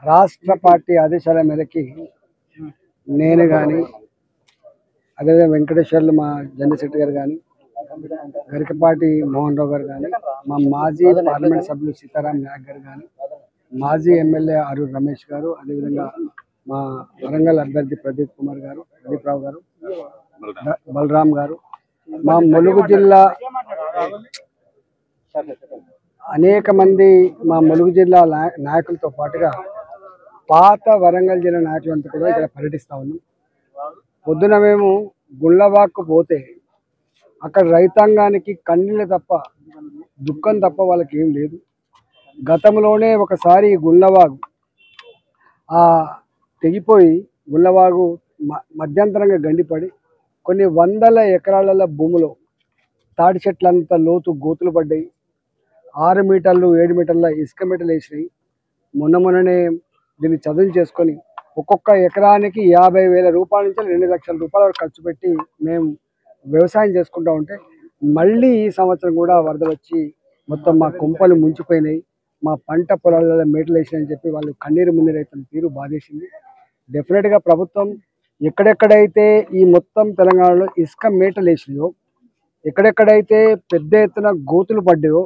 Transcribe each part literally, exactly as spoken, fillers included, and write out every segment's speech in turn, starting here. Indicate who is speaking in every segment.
Speaker 1: రాష్ట్ర పార్టీ ఆదేశాల మేరకి నేను కానీ అదేవిధంగా వెంకటేశ్వర్లు మా జనరల్ సెక్రటరీ గారు కానీ గరికపాటి మోహన్ రావు గారు కానీ మా మాజీ పార్లమెంట్ సభ్యులు సీతారాం నాయక్ గారు కానీ మాజీ ఎమ్మెల్యే అరూర్ రమేష్ గారు అదేవిధంగా మా వరంగల్ అభ్యర్థి ప్రదీప్ కుమార్ గారు ప్రదీప్ రావు గారు బలరాం గారు మా ములుగు జిల్లా అనేక మంది మా ములుగు జిల్లా నాయకులతో పాటుగా పాత వరంగల్ జిల్లా నాయకులంతా కూడా ఇక్కడ పర్యటిస్తూ ఉన్నాం. పొద్దున మేము గుళ్ళవాకు పోతే అక్కడ రైతాంగానికి కన్నీళ్ళు తప్ప దుఃఖం తప్ప వాళ్ళకి ఏం లేదు. గతంలోనే ఒకసారి గుళ్ళవాగు ఆ తెగిపోయి గుళ్ళవాగు మధ్యంతరంగా గండిపడి కొన్ని వందల ఎకరాల భూమిలో తాడి చెట్లంతా లోతు గోతులు పడ్డాయి. ఆరు మీటర్లు ఏడు మీటర్ల ఇసుక మీటర్లు వేసినాయి. మొన్న మొన్ననే దీన్ని చదువు చేసుకొని ఒక్కొక్క ఎకరానికి యాభై వేల రూపాయల నుంచి రెండు లక్షల రూపాయల వరకు ఖర్చు పెట్టి మేము వ్యవసాయం చేసుకుంటూ ఉంటే మళ్ళీ ఈ సంవత్సరం కూడా వరదలు వచ్చి మొత్తం మా కుంపలు ముంచిపోయినాయి. మా పంట పొలాలలో మేటలు వేసినాయని చెప్పి వాళ్ళు కన్నీరు మున్నీరు అవుతున్న తీరు బాధేసింది. డెఫినెట్గా ప్రభుత్వం ఎక్కడెక్కడైతే ఈ మొత్తం తెలంగాణలో ఇసుక మేటలు వేసినాయో, ఎక్కడెక్కడైతే పెద్ద ఎత్తున గోతులు పడ్డాయో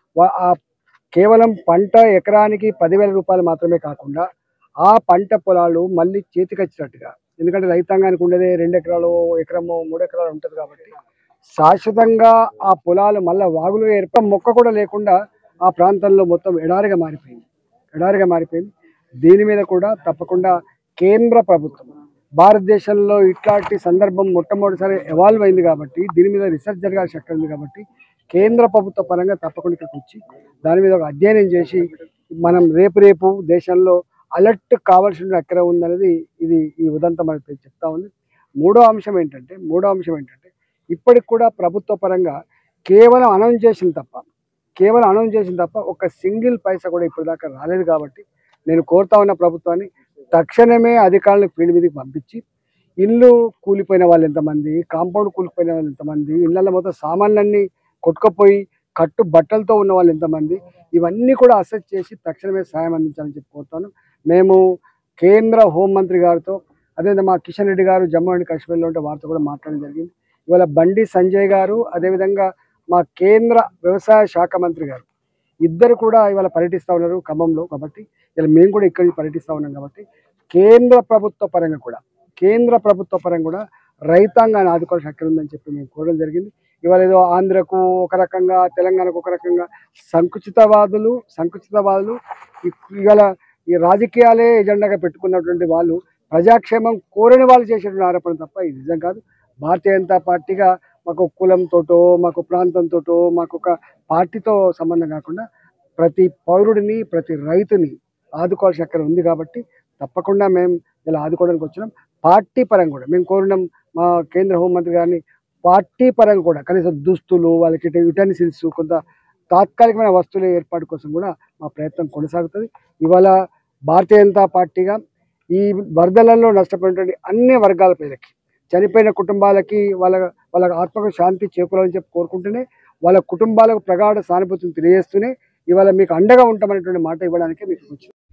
Speaker 1: ఆ కేవలం పంట ఎకరానికి పదివేల రూపాయలు మాత్రమే కాకుండా ఆ పంట పొలాలు మళ్ళీ చేతికొచ్చినట్టుగా, ఎందుకంటే రైతాంగానికి ఉండేదే రెండు ఎకరాలు ఎకరమో మూడు ఎకరాలు ఉంటుంది కాబట్టి శాశ్వతంగా ఆ పొలాలు మళ్ళీ వాగులు ఏర్ప మొక్క కూడా లేకుండా ఆ ప్రాంతంలో మొత్తం ఎడారిగా మారిపోయింది ఎడారిగా మారిపోయింది దీని మీద కూడా తప్పకుండా కేంద్ర ప్రభుత్వం భారతదేశంలో ఇట్లాంటి సందర్భం మొట్టమొదటిసారి ఎవాల్వ్ అయింది కాబట్టి దీని మీద రీసెర్చ్ జరగాల్సిన శక్తి ఉంది కాబట్టి కేంద్ర ప్రభుత్వ పరంగా తప్పకుండా ఇక్కడికి వచ్చి దాని మీద ఒక అధ్యయనం చేసి మనం రేపు రేపు దేశంలో అలర్ట్ కావాల్సిన ఎక్కడ ఉందనేది ఇది ఈ ఉదంతం మనకి చెప్తా ఉంది. మూడో అంశం ఏంటంటే మూడో అంశం ఏంటంటే ఇప్పటికి కూడా ప్రభుత్వ పరంగా కేవలం అనౌన్స్ చేసిన తప్ప కేవలం అనౌన్స్ చేసిన తప్ప ఒక సింగిల్ పైసా కూడా ఇప్పటిదాకా రాలేదు. కాబట్టి నేను కోరుతా ఉన్న ప్రభుత్వాన్ని తక్షణమే అధికారులను ఫీల్డ్ మీదకి పంపించి ఇల్లు కూలిపోయిన వాళ్ళు ఎంతమంది, కాంపౌండ్ కూలిపోయిన వాళ్ళు ఎంతమంది, ఇళ్ళల్లో మొత్తం సామాన్లన్నీ కొట్టుకుపోయి కట్టు బట్టలతో ఉన్న వాళ్ళు ఎంతమంది, ఇవన్నీ కూడా అసెస్ చేసి తక్షణమే సాయం అందించాలని చెప్పి కోరుతాను. మేము కేంద్ర హోంమంత్రి గారితో అదేవిధంగా మా కిషన్ రెడ్డి గారు జమ్మూ అండ్ కాశ్మీర్లో ఉంటే వారితో కూడా మాట్లాడడం జరిగింది. ఇవాళ బండి సంజయ్ గారు అదేవిధంగా మా కేంద్ర వ్యవసాయ శాఖ మంత్రి గారు ఇద్దరు కూడా ఇవాళ పర్యటిస్తూ ఉన్నారు ఖమ్మంలో. కాబట్టి ఇలా మేము కూడా ఇక్కడి నుంచి పర్యటిస్తూ ఉన్నాం. కాబట్టి కేంద్ర ప్రభుత్వ పరంగా కూడా కేంద్ర ప్రభుత్వ పరంగా కూడా రైతాంగాన్ని ఆదుకోవాల్సిన శక్తి ఉందని చెప్పి మేము కోరడం జరిగింది. ఇవాళ ఏదో ఆంధ్రకు ఒక రకంగా తెలంగాణకు ఒక రకంగా సంకుచితవాదులు సంకుచితవాదులు ఇవాళ ఈ రాజకీయాలే ఎజెండాగా పెట్టుకున్నటువంటి వాళ్ళు ప్రజాక్షేమం కోరని వాళ్ళు చేసేటువంటి ఆరోపణ తప్ప ఇది నిజం కాదు. భారతీయ జనతా పార్టీగా మాకు కులంతోటో మాకు ప్రాంతంతోటో మాకు ఒక పార్టీతో సంబంధం కాకుండా ప్రతి పౌరుడిని ప్రతి రైతుని ఆదుకోవాల్సిన అక్కడ ఉంది. కాబట్టి తప్పకుండా మేము ఇలా ఆదుకోవడానికి వచ్చినాం. పార్టీ పరంగా కూడా మేము కోరినాం మా కేంద్ర హోంమంత్రి గారిని పార్టీ పరంగా కూడా కనీసం దుస్తులు వాళ్ళకి యుటెన్సిల్స్ కొంత తాత్కాలికమైన వస్తువుల ఏర్పాటు కోసం కూడా మా ప్రయత్నం కొనసాగుతుంది. ఇవాళ భారతీయ జనతా పార్టీగా ఈ వరదలలో నష్టపోయినటువంటి అన్ని వర్గాల పేదకి చనిపోయిన కుటుంబాలకి వాళ్ళ వాళ్ళ ఆత్మకు శాంతి చేకూరాలని చెప్పి కోరుకుంటూనే వాళ్ళ కుటుంబాలకు ప్రగాఢ సానుభూతిని తెలియజేస్తూనే ఇవాళ మీకు అండగా ఉంటామనేటువంటి మాట ఇవ్వడానికి మీకు